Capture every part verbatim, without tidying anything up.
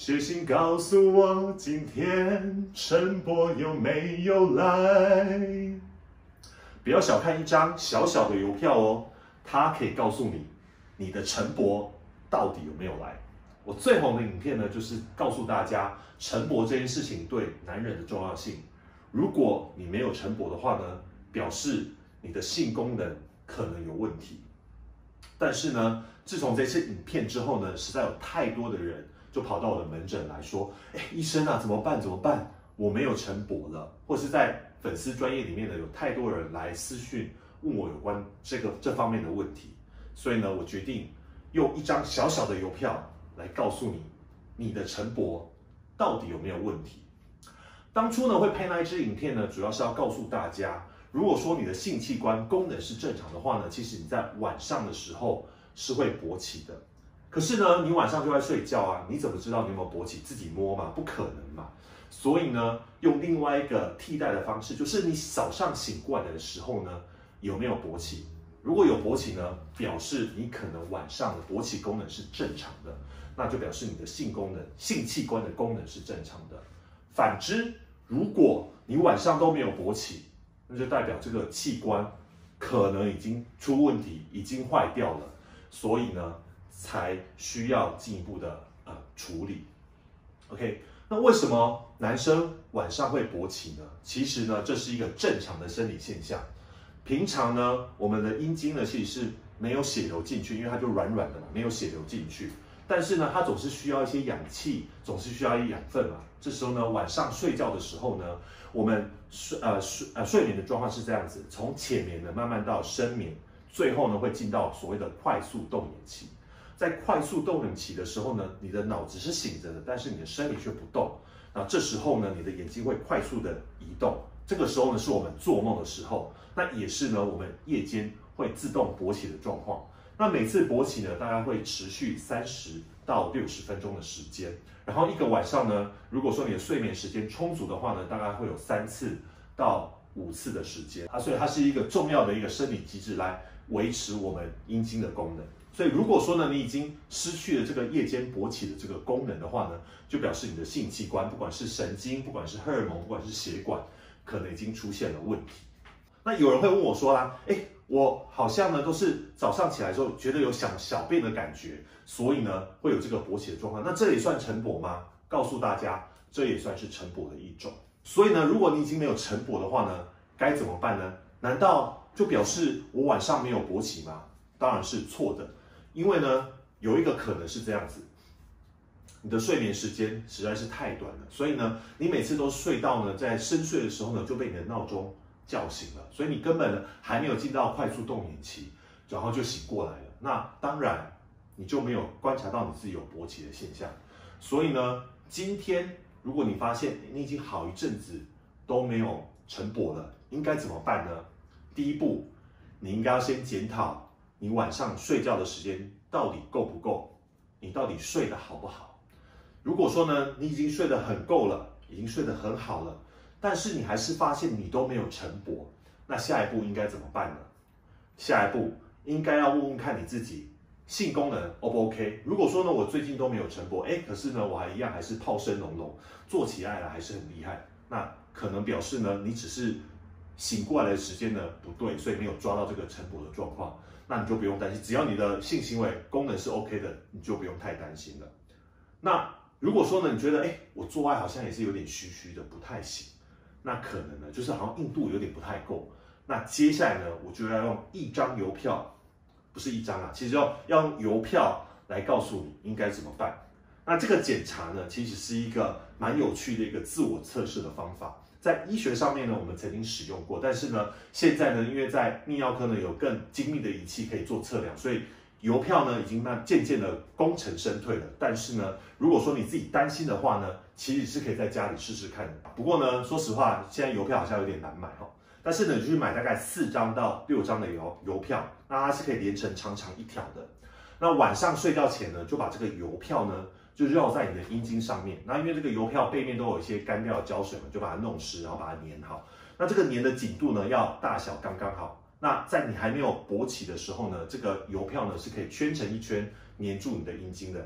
写信告诉我今天陈伯有没有来。不要小看一张小小的邮票哦，它可以告诉你你的陈伯到底有没有来。我最红的影片呢，就是告诉大家陈伯这件事情对男人的重要性。如果你没有陈伯的话呢，表示你的性功能可能有问题。但是呢，自从这次影片之后呢，实在有太多的人就跑到我的门诊来说，哎，医生啊，怎么办？怎么办？我没有陈伯了，或是在粉丝专页里面呢，有太多人来私讯问我有关这个这方面的问题，所以呢，我决定用一张小小的邮票来告诉你，你的陈伯到底有没有问题。当初呢，会拍那一支影片呢，主要是要告诉大家，如果说你的性器官功能是正常的话呢，其实你在晚上的时候是会勃起的。可是呢，你晚上就在睡觉啊，你怎么知道你有没有勃起？自己摸嘛，不可能嘛。所以呢，用另外一个替代的方式，就是你早上醒过来的时候呢，有没有勃起？如果有勃起呢，表示你可能晚上的勃起功能是正常的，那就表示你的性功能、性器官的功能是正常的。反之，如果你晚上都没有勃起，那就代表这个器官可能已经出问题，已经坏掉了，所以呢，才需要进一步的呃处理。OK， 那为什么男生晚上会勃起呢？其实呢，这是一个正常的生理现象。平常呢，我们的阴茎呢其实是没有血流进去，因为它就软软的嘛，没有血流进去。但是呢，它总是需要一些氧气，总是需要一些养分嘛。这时候呢，晚上睡觉的时候呢，我们睡呃睡呃睡眠的状况是这样子，从浅眠呢慢慢到深眠，最后呢会进到所谓的快速动眼期。在快速动眼期的时候呢，你的脑子是醒着的，但是你的身体却不动。那这时候呢，你的眼睛会快速的移动。这个时候呢，是我们做梦的时候，那也是呢我们夜间会自动勃起的状况。那每次勃起呢，大概会持续三十到六十分钟的时间。然后一个晚上呢，如果说你的睡眠时间充足的话呢，大概会有三次到五次的时间啊，所以它是一个重要的一个生理机制来维持我们阴茎的功能。所以如果说呢，你已经失去了这个夜间勃起的这个功能的话呢，就表示你的性器官，不管是神经，不管是荷尔蒙，不管是血管，可能已经出现了问题。那有人会问我说啦，哎，我好像呢都是早上起来之后觉得有想小便的感觉，所以呢会有这个勃起的状况。那这也算陈勃吗？告诉大家，这也算是陈勃的一种。所以呢，如果你已经没有陈勃的话呢，该怎么办呢？难道就表示我晚上没有勃起吗？当然是错的，因为呢有一个可能是这样子，你的睡眠时间实在是太短了，所以呢你每次都睡到呢在深睡的时候呢就被你的闹钟叫醒了，所以你根本呢还没有进到快速动眼期，然后就醒过来了。那当然你就没有观察到你自己有勃起的现象。所以呢，今天如果你发现你已经好一阵子都没有陈勃了，应该怎么办呢？第一步，你应该要先检讨你晚上睡觉的时间到底够不够，你到底睡得好不好。如果说呢，你已经睡得很够了，已经睡得很好了，但是你还是发现你都没有陈勃，那下一步应该怎么办呢？下一步应该要问问看你自己性功能 O 不 OK？ 如果说呢，我最近都没有陈勃，哎，可是呢，我还一样还是炮声隆隆，做起来了还是很厉害，那可能表示呢，你只是醒过来的时间呢不对，所以没有抓到这个陈勃的状况，那你就不用担心，只要你的性行为功能是 OK 的，你就不用太担心了。那如果说呢，你觉得哎，我做爱好像也是有点虚虚的，不太行。那可能呢，就是好像硬度有点不太够。那接下来呢，我就要用一张邮票，不是一张啊，其实要要用邮票来告诉你应该怎么办。那这个检查呢，其实是一个蛮有趣的一个自我测试的方法，在医学上面呢，我们曾经使用过，但是呢，现在呢，因为在泌尿科呢有更精密的仪器可以做测量，所以邮票呢已经慢渐渐的功成身退了。但是呢，如果说你自己担心的话呢，其实是可以在家里试试看的。不过呢，说实话，现在邮票好像有点难买哦。但是呢，你就去买大概四张到六张的邮邮票，那它是可以连成长长一条的。那晚上睡觉前呢，就把这个邮票呢就绕在你的阴茎上面。那因为这个邮票背面都有一些干掉的胶水嘛，就把它弄湿，然后把它粘好。那这个粘的紧度呢，要大小刚刚好。那在你还没有勃起的时候呢，这个邮票呢是可以圈成一圈粘住你的阴茎的。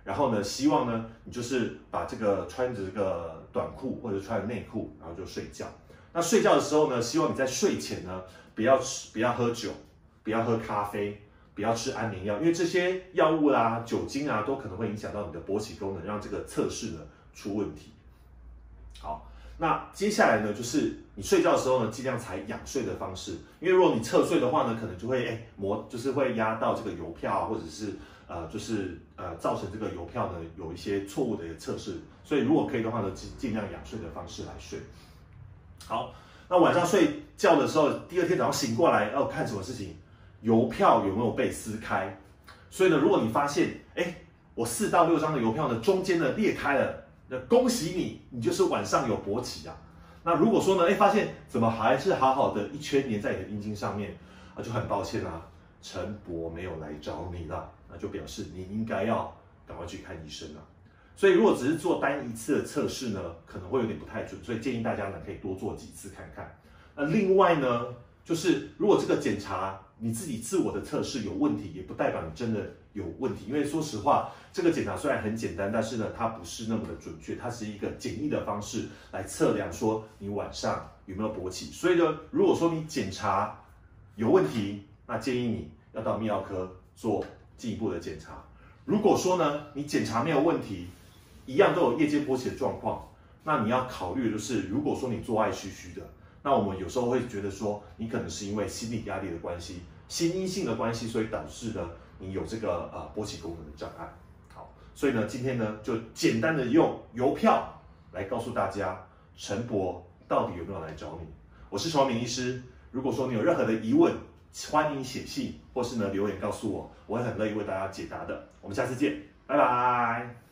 然后呢，希望呢你就是把这个穿着这个短裤或者穿着内裤，然后就睡觉。那睡觉的时候呢，希望你在睡前呢不要吃、不要喝酒、不要喝咖啡、不要吃安眠药，因为这些药物啦、酒精啊都可能会影响到你的勃起功能，让这个测试呢出问题。好，那接下来呢，就是你睡觉的时候呢，尽量采仰睡的方式，因为如果你侧睡的话呢，可能就会哎磨，就是会压到这个邮票啊，或者是呃就是呃造成这个邮票呢有一些错误的一个测试，所以如果可以的话呢，尽尽量仰睡的方式来睡。好，那晚上睡觉的时候，第二天早上醒过来要看什么事情？邮票有没有被撕开？所以呢，如果你发现，哎，我四到六张的邮票呢，中间呢裂开了，那恭喜你，你就是晚上有勃起啊。那如果说呢，哎，发现怎么还是好好的一圈粘在你的阴茎上面，啊，就很抱歉啦、啊，陈伯没有来找你了，那就表示你应该要赶快去看医生了。所以如果只是做单一次的测试呢，可能会有点不太准，所以建议大家呢可以多做几次看看。那另外呢，就是如果这个检查你自己自我的测试有问题，也不代表你真的有问题，因为说实话，这个检查虽然很简单，但是呢，它不是那么的准确，它是一个简易的方式来测量说你晚上有没有勃起。所以呢，如果说你检查有问题，那建议你要到泌尿科做进一步的检查。如果说呢，你检查没有问题，一样都有夜间勃起的状况，那你要考虑的就是，如果说你做爱虚虚的，那我们有时候会觉得说，你可能是因为心理压力的关系、心因性的关系，所以导致呢你有这个呃勃起功能的障碍。好，所以呢今天呢就简单的用邮票来告诉大家，陈伯到底有没有来找你？我是陈明医师，如果说你有任何的疑问，欢迎写信或是呢留言告诉我，我会很乐意为大家解答的。我们下次见，拜拜。